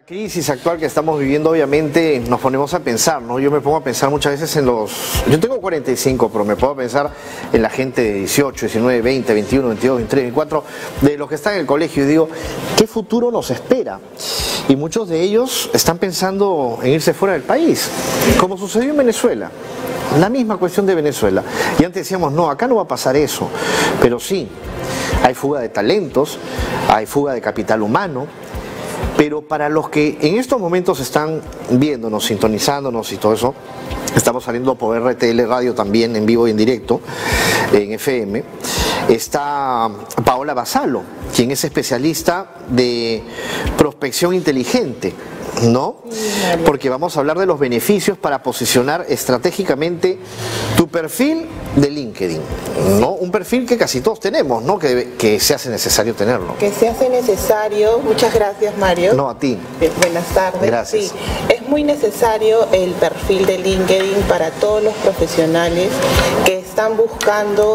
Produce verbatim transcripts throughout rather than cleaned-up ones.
crisis actual que estamos viviendo, obviamente nos ponemos a pensar, ¿no? Yo me pongo a pensar muchas veces en los... Yo tengo cuarenta y cinco, pero me puedo pensar en la gente de dieciocho, diecinueve, veinte, veintiuno, veintidós, veintitrés, veinticuatro, de los que están en el colegio, y digo, ¿qué futuro nos espera? Y muchos de ellos están pensando en irse fuera del país, como sucedió en Venezuela. La misma cuestión de Venezuela. Y antes decíamos, no, acá no va a pasar eso, pero sí, hay fuga de talentos, hay fuga de capital humano. Pero para los que en estos momentos están viéndonos, sintonizándonos y todo eso, estamos saliendo por R T L Radio también en vivo y en directo, en F M, está Paola Basalo, quien es especialista de prospección inteligente, ¿no? Porque vamos a hablar de los beneficios para posicionar estratégicamente tu perfil de LinkedIn, ¿no? Un perfil que casi todos tenemos, ¿no? Que, que se hace necesario tenerlo. Que se hace necesario, muchas gracias, Mario. No, a ti. Eh, buenas tardes. Gracias. Sí, es muy necesario el perfil de LinkedIn para todos los profesionales que están buscando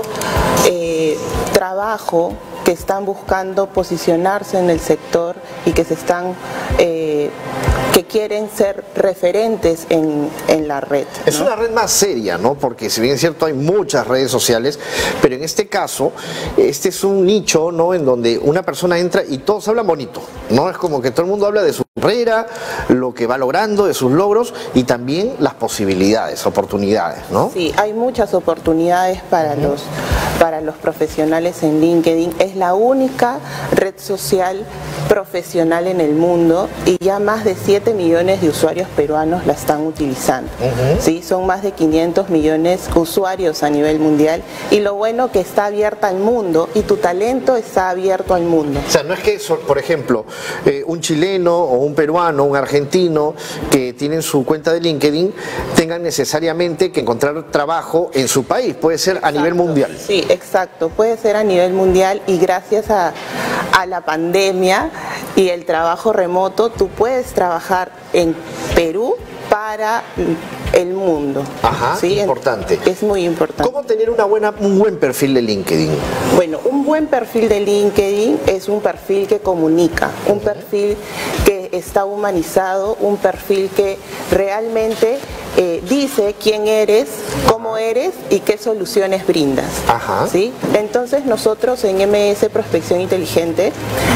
eh, trabajo, que están buscando posicionarse en el sector y que se están eh, que quieren ser referentes en, en la red, ¿no? Es una red más seria, ¿no? Porque si bien es cierto hay muchas redes sociales, pero en este caso, este es un nicho, ¿no? En donde una persona entra y todos hablan bonito, ¿no? Es como que todo el mundo habla de su carrera, lo que va logrando, de sus logros y también las posibilidades, oportunidades, ¿no? Sí, hay muchas oportunidades para, uh-huh. los, para los profesionales en LinkedIn. Es la única red social profesional en el mundo y ya más de siete millones de usuarios peruanos la están utilizando. Uh-huh. ¿Sí? Son más de quinientos millones de usuarios a nivel mundial y lo bueno que está abierta al mundo y tu talento está abierto al mundo. O sea, no es que, por ejemplo, eh, un chileno o un peruano, un argentino que tienen su cuenta de LinkedIn tengan necesariamente que encontrar trabajo en su país, puede ser a nivel mundial. Sí, exacto, puede ser a nivel mundial y gracias a, a la pandemia y el trabajo remoto, tú puedes trabajar en Perú para el mundo. Ajá, ¿sí? Importante. Es muy importante. ¿Cómo tener una buena, un buen perfil de LinkedIn? Bueno, un buen perfil de LinkedIn es un perfil que comunica, un perfil que está humanizado, un perfil que realmente eh, dice quién eres, cómo eres y qué soluciones brindas. Ajá. ¿Sí? Entonces nosotros en M S Prospección Inteligente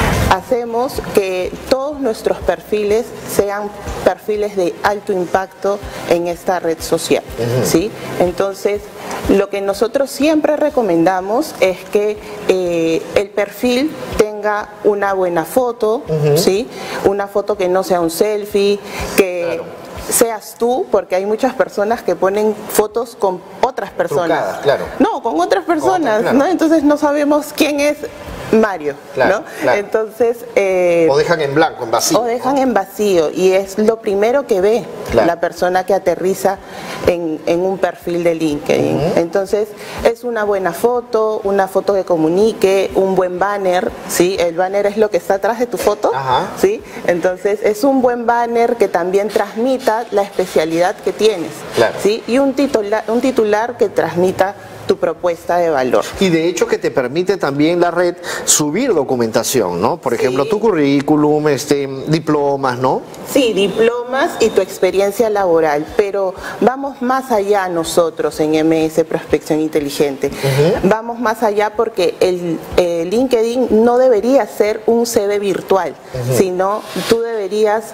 hacemos que todos nuestros perfiles sean perfiles de alto impacto en esta red social. Uh-huh. ¿Sí? Entonces, lo que nosotros siempre recomendamos es que eh, el perfil tenga una buena foto, uh-huh. ¿sí? Una foto que no sea un selfie, que claro. seas tú, porque hay muchas personas que ponen fotos con otras personas. Trucadas, claro. No, con otras personas, con otras, claro. ¿no? Entonces no sabemos quién es Mario, claro, ¿no? Claro. Entonces... Eh, o dejan en blanco, en vacío. O dejan en vacío y es lo primero que ve claro. la persona que aterriza en, en un perfil de LinkedIn. Uh-huh. Entonces es una buena foto, una foto que comunique, un buen banner, ¿sí? El banner es lo que está atrás de tu foto, Ajá. ¿sí? Entonces es un buen banner que también transmita la especialidad que tienes, claro. ¿sí? Y un titular, un titular que transmita tu propuesta de valor. Y de hecho que te permite también la red subir documentación, ¿no? Por ejemplo, sí. tu currículum, este, diplomas, ¿no? Sí, diplomas y tu experiencia laboral, pero vamos más allá nosotros en M S Prospección Inteligente. Uh-huh. Vamos más allá porque el, el LinkedIn no debería ser un C V virtual, uh-huh. sino tú deberías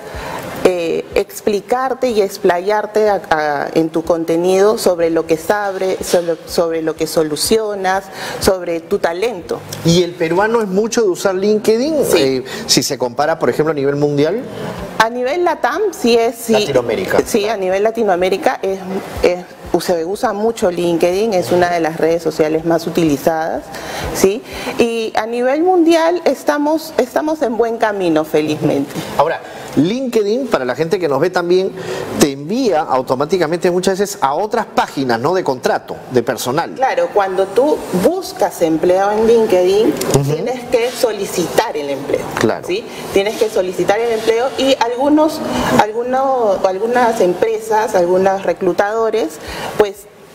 Eh, explicarte y explayarte a, a, en tu contenido sobre lo que sabes, sobre, sobre lo que solucionas, sobre tu talento. ¿Y el peruano es mucho de usar LinkedIn? Sí. Eh, si se compara, por ejemplo, a nivel mundial. A nivel LATAM, sí es... Sí, Latinoamérica. Sí, a nivel Latinoamérica es... es se usa mucho LinkedIn, es una de las redes sociales más utilizadas, ¿sí? Y a nivel mundial estamos, estamos en buen camino, felizmente. Ahora, LinkedIn, para la gente que nos ve también, te envía automáticamente muchas veces a otras páginas, ¿no? De contrato, de personal. Claro, cuando tú buscas empleo en LinkedIn, uh-huh. tienes que solicitar el empleo. Claro. ¿Sí? Tienes que solicitar el empleo y algunos, algunos, algunas empresas, algunos reclutadores, pues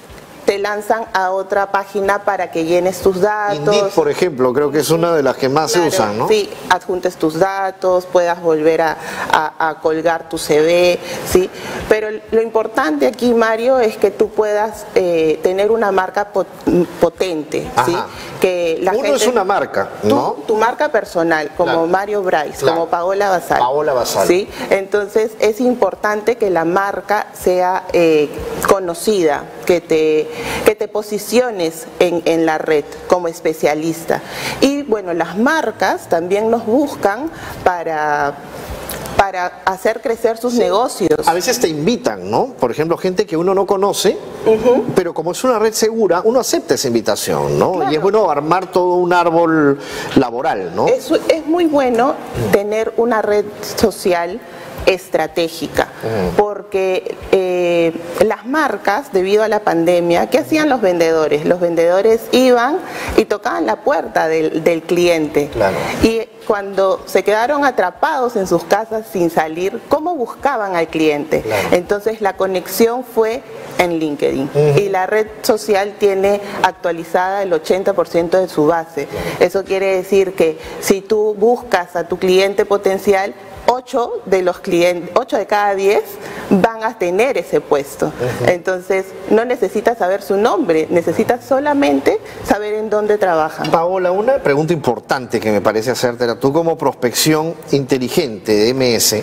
te lanzan a otra página para que llenes tus datos. Indeed, por ejemplo, creo que es una de las que más Claro, se usan, ¿no? Sí, adjuntes tus datos, puedas volver a, a, a colgar tu C V, ¿sí? Pero lo importante aquí, Mario, es que tú puedas eh, tener una marca pot potente, ¿sí? Ajá. Que la Uno gente, es una marca, ¿no? Tu, tu marca personal, como Claro. Mario Bryce, Claro. como Paola Basal. Paola Basal. ¿Sí? Entonces es importante que la marca sea eh, conocida, que te, que te posiciones en, en la red como especialista. Y bueno, las marcas también nos buscan para... para hacer crecer sus Sí. negocios. A veces te invitan, ¿no? Por ejemplo, gente que uno no conoce, uh-huh. pero como es una red segura, uno acepta esa invitación, ¿no? Claro. Y es bueno armar todo un árbol laboral, ¿no? Es, es muy bueno tener una red social estratégica, uh-huh. porque eh, las marcas, debido a la pandemia, ¿qué hacían los vendedores? Los vendedores iban y tocaban la puerta del, del cliente. Claro. Y cuando se quedaron atrapados en sus casas sin salir, ¿cómo buscaban al cliente? Claro. Entonces la conexión fue en LinkedIn, uh-huh. y la red social tiene actualizada el ochenta por ciento de su base. Claro. Eso quiere decir que si tú buscas a tu cliente potencial, ocho de los clientes, ocho de cada diez van a tener ese puesto. Uh-huh. Entonces no necesitas saber su nombre, necesitas solamente saber en dónde trabajan. Paola, una pregunta importante que me parece hacértela tú como prospección inteligente de M S.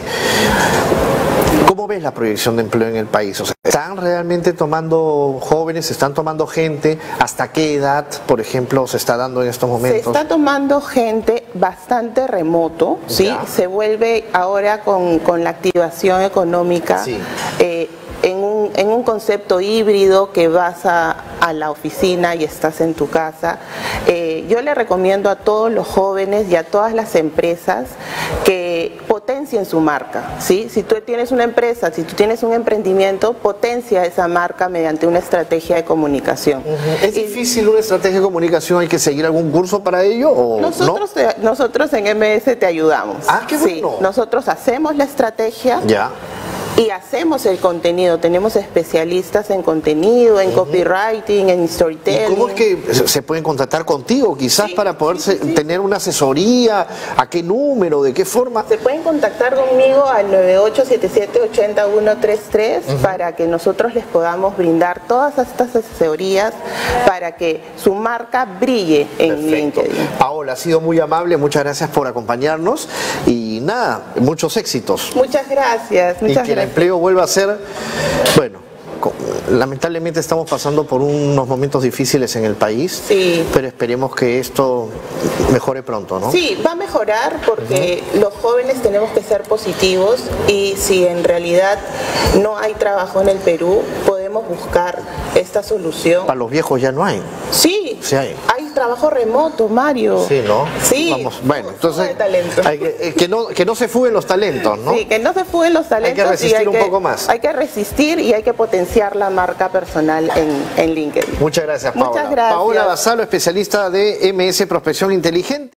¿Cómo ves la proyección de empleo en el país? O sea, ¿están realmente tomando jóvenes, están tomando gente? ¿Hasta qué edad, por ejemplo, se está dando en estos momentos? Se está tomando gente bastante remoto, ¿sí? Se vuelve ahora con, con la activación económica, sí. eh, en, un, en un concepto híbrido que vas a, a la oficina y estás en tu casa. Eh, yo le recomiendo a todos los jóvenes y a todas las empresas que potencien su marca, ¿sí? Si tú tienes una empresa, si tú tienes un emprendimiento, potencia esa marca mediante una estrategia de comunicación. Uh-huh. ¿Es y, difícil una estrategia de comunicación? ¿Hay que seguir algún curso para ello? O nosotros, ¿no? te, nosotros en M S te ayudamos. Ah, qué bueno. Sí, nosotros hacemos la estrategia. Ya. Y hacemos el contenido, tenemos especialistas en contenido, en uh-huh. copywriting, en storytelling. ¿Y cómo es que se pueden contactar contigo quizás, sí, para poder sí, sí. tener una asesoría? ¿A qué número? ¿De qué forma? Se pueden contactar conmigo al nueve ocho siete siete, ocho uno tres tres uh-huh. para que nosotros les podamos brindar todas estas asesorías para que su marca brille en Perfecto. LinkedIn. Paola, ha sido muy amable, muchas gracias por acompañarnos y nada, muchos éxitos. Muchas gracias, muchas gracias. El empleo vuelva a ser, bueno, lamentablemente estamos pasando por unos momentos difíciles en el país, sí. pero esperemos que esto mejore pronto, ¿no? Sí, va a mejorar porque uh-huh. los jóvenes tenemos que ser positivos y si en realidad no hay trabajo en el Perú, podemos buscar esta solución. Para los viejos ya no hay. Sí, sí hay. hay trabajo remoto, Mario. Sí, ¿no? Sí. Vamos, bueno, entonces hay que, eh, que, no, que no se fuguen los talentos, ¿no? Sí, que no se fuguen los talentos. Hay que resistir y hay un que, poco más. Hay que resistir y hay que potenciar la marca personal en, en LinkedIn. Muchas gracias, Paola. Muchas gracias. Paola Basal, especialista de M S Prospección Inteligente.